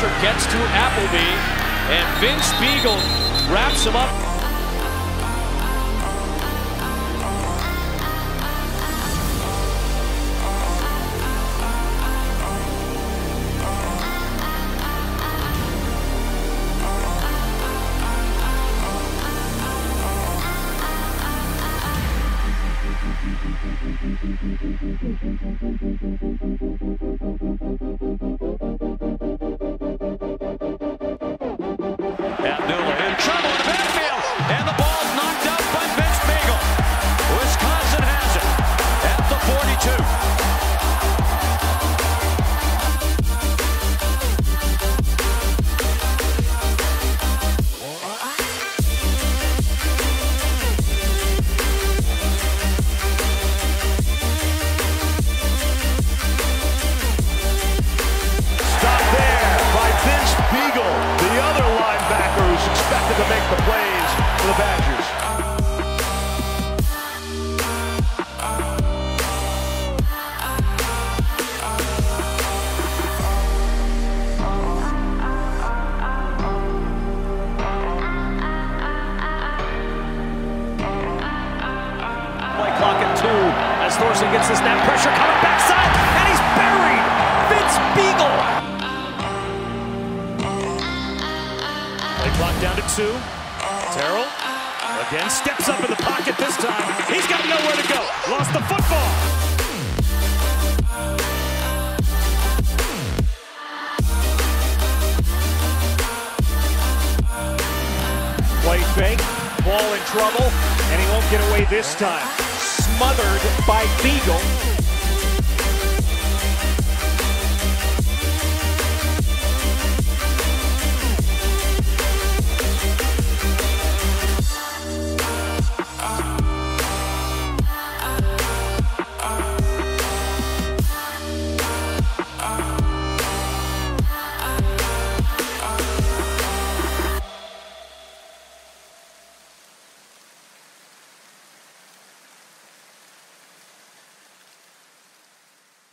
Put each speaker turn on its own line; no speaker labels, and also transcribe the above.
pressure gets to Appleby, and Vince Biegel wraps him up. Abdullah in trouble in the backfield, and the ball's knocked out by Vince Biegel. Wisconsin has it at the 42.
Expected to make the plays for the Badgers.
Play clock at 2 as Thorson gets the snap, pressure coming backside, and he's buried! Vince Biegel! Play clock down to 2. Terrell again steps up in the pocket this time. He's got nowhere to go. Lost the football. Play fake. Ball in trouble, and he won't get away this time. Smothered by Biegel.